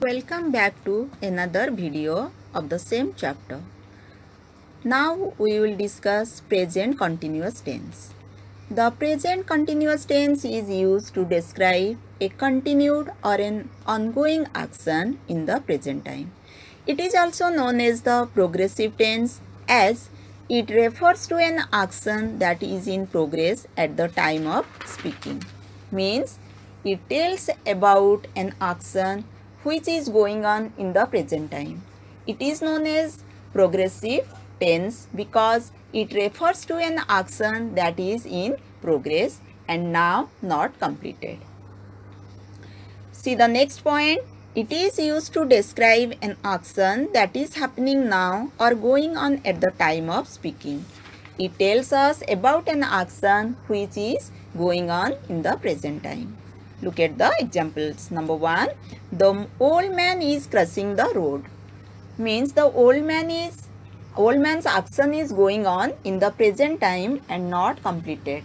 Welcome back to another video of the same chapter. Now we will discuss present continuous tense. The present continuous tense is used to describe a continued or an ongoing action in the present time. It is also known as the progressive tense as it refers to an action that is in progress at the time of speaking. Means it tells about an action which is going on in the present time. It is known as progressive tense because it refers to an action that is in progress and now not completed. See the next point. It is used to describe an action that is happening now or going on at the time of speaking. It tells us about an action which is going on in the present time. Look at the examples. Number 1. The old man is crossing the road. Means the old man's action is going on in the present time and not completed.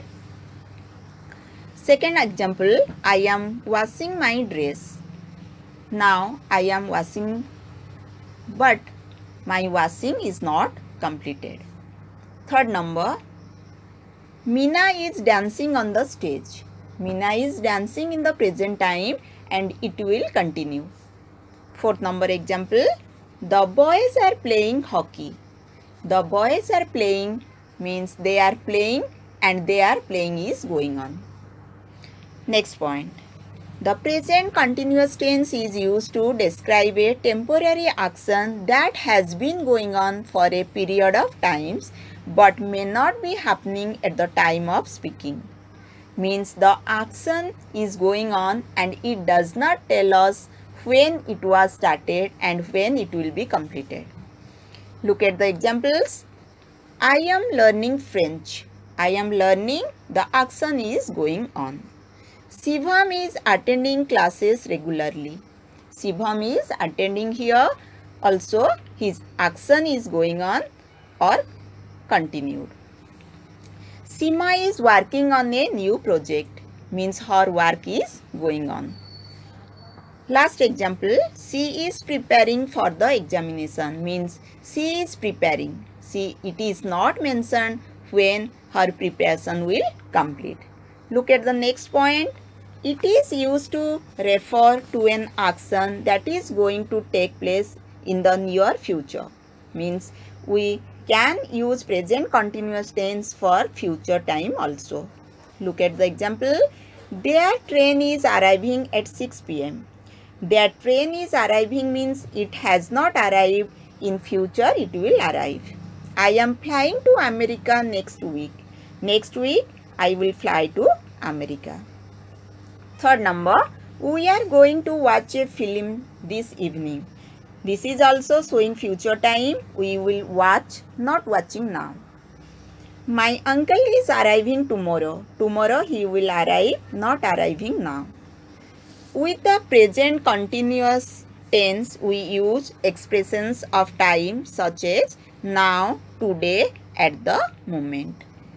Second example, I am washing my dress. Now I am washing, but my washing is not completed. Third number, Meena is dancing on the stage. Meena is dancing in the present time and it will continue. Fourth number example, the boys are playing hockey. The boys are playing means they are playing and they are playing is going on. Next point. The present continuous tense is used to describe a temporary action that has been going on for a period of times but may not be happening at the time of speaking. Means the action is going on and it does not tell us when it was started and when it will be completed. Look at the examples. I am learning French. I am learning, the action is going on. Shivam is attending classes regularly. Shivam is attending here. Also, his action is going on or continued. Seema is working on a new project. Means her work is going on. Last example, she is preparing for the examination. Means she is preparing. It is not mentioned when her preparation will complete. Look at the next point. It is used to refer to an action that is going to take place in the near future. Means we can use present continuous tense for future time also. Look at the example. Their train is arriving at 6 p.m. Their train is arriving means it has not arrived. In future it will arrive. I am flying to America next week. Next week I will fly to America. Third number, we are going to watch a film this evening. This is also showing future time. We will watch, not watching now. My uncle is arriving tomorrow. Tomorrow he will arrive, not arriving now. With the present continuous tense, we use expressions of time such as now, today, at the moment.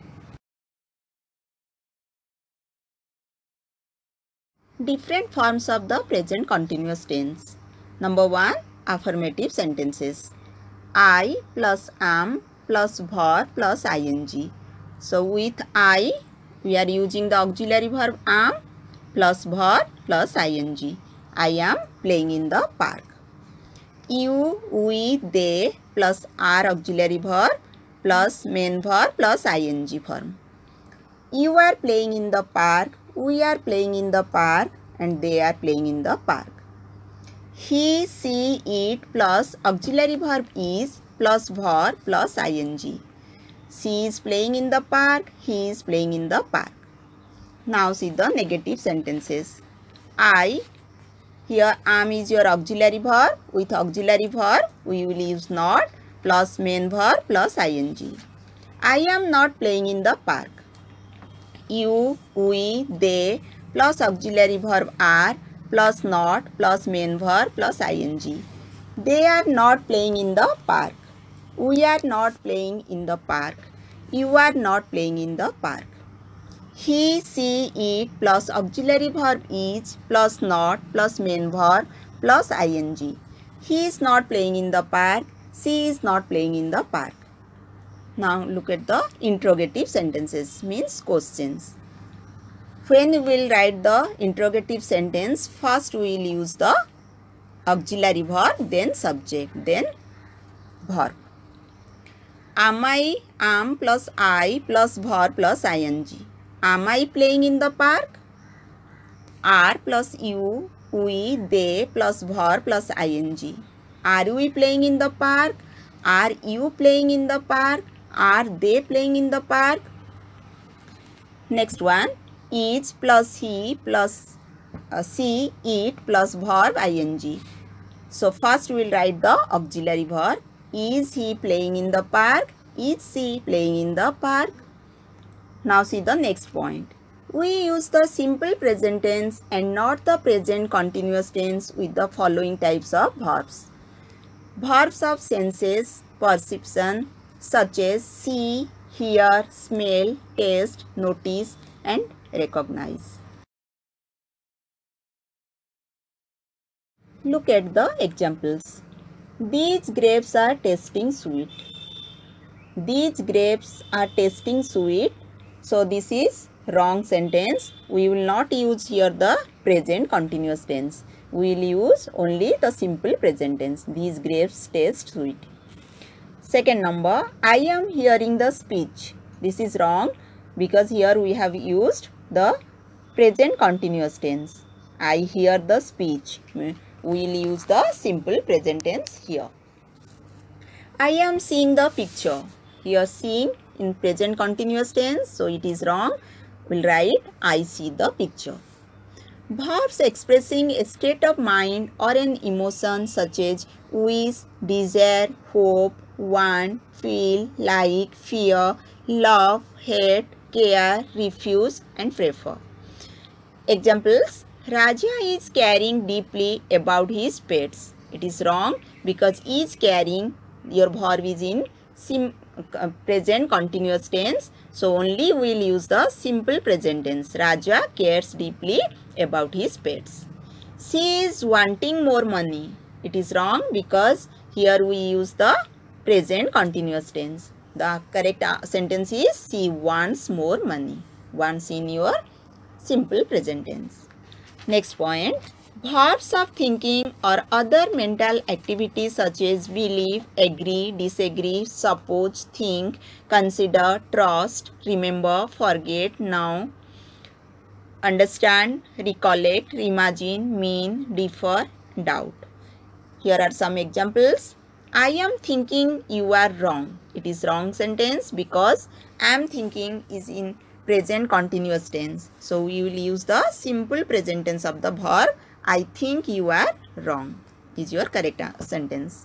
Different forms of the present continuous tense. Number 1, affirmative sentences. I plus am plus verb plus ing. So with I, we are using the auxiliary verb am plus verb plus ing. I am playing in the park. You, we, they plus are auxiliary verb plus main verb plus ing form. You are playing in the park. We are playing in the park and they are playing in the park. He, she, it plus auxiliary verb is plus verb plus ing. She is playing in the park. He is playing in the park. Now see the negative sentences. I, here am is your auxiliary verb. With auxiliary verb we will use not plus main verb plus ing. I am not playing in the park. You, we, they plus auxiliary verb are plus not plus main verb plus ing. They are not playing in the park. We are not playing in the park. You are not playing in the park. He, she, it plus auxiliary verb is plus not plus main verb plus ing. He is not playing in the park. She is not playing in the park. Now look at the interrogative sentences, means questions. When we will write the interrogative sentence, first we will use the auxiliary verb, then subject, then verb. Am I, am plus I plus verb plus ing. Am I playing in the park? Are plus you, we, they plus verb plus ing. Are we playing in the park? Are you playing in the park? Are they playing in the park? Next one, is plus he plus she, eat plus verb ing. So first we will write the auxiliary verb. Is he playing in the park? Is she playing in the park? Now see the next point. We use the simple present tense and not the present continuous tense with the following types of verbs. Verbs of senses, perception, such as see, hear, smell, taste, notice and recognize. Look at the examples. These grapes are tasting sweet. These grapes are tasting sweet. So this is wrong sentence. We will not use here the present continuous tense. We will use only the simple present tense. These grapes taste sweet. Second number, I am hearing the speech. This is wrong because here we have used the present continuous tense. I hear the speech. We will use the simple present tense here. I am seeing the picture. Here seeing in present continuous tense, so it is wrong. We'll write I see the picture. Verbs expressing a state of mind or an emotion such as wish, desire, hope, want, feel, like, fear, love, hate, care, refuse and prefer. Examples, Raja is caring deeply about his pets. It is wrong because is caring, your verb is in present continuous tense. So only we will use the simple present tense. Raja cares deeply about his pets. She is wanting more money. It is wrong because here we use the present continuous tense. The correct sentence is she wants more money. Wants in your simple present tense. Next point. Verbs of thinking or other mental activities such as believe, agree, disagree, suppose, think, consider, trust, remember, forget, know, understand, recollect, imagine, mean, differ, doubt. Here are some examples. I am thinking you are wrong. It is wrong sentence because I am thinking is in present continuous tense. So we will use the simple present tense of the verb. I think you are wrong is your correct sentence.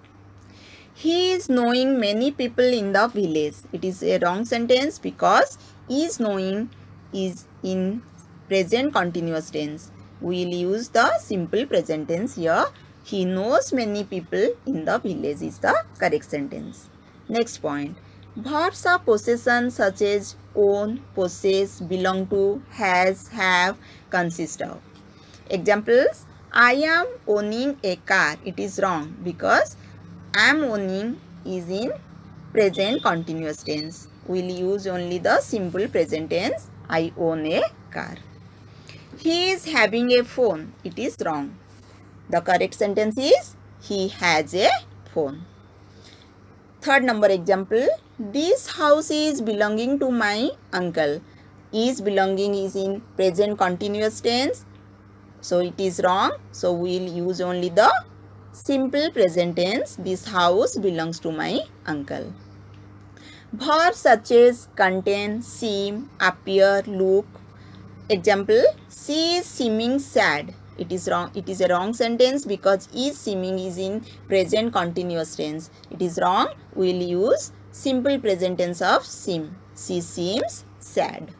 He is knowing many people in the village. It is a wrong sentence because is knowing is in present continuous tense. We will use the simple present tense here. He knows many people in the village is the correct sentence. Next point. Verbs of possession such as own, possess, belong to, has, have, consist of. Examples, I am owning a car. It is wrong because am owning is in present continuous tense. We will use only the simple present tense. I own a car. He is having a phone. It is wrong. The correct sentence is he has a phone. Third number example, this house is belonging to my uncle. Is belonging is in present continuous tense. So it is wrong. So we will use only the simple present tense. This house belongs to my uncle. Verbs such as contain, seem, appear, look. Example, she is seeming sad. It is wrong. It is a wrong sentence because is seeming is in present continuous tense. It is wrong. We will use simple present tense of seem. She seems sad.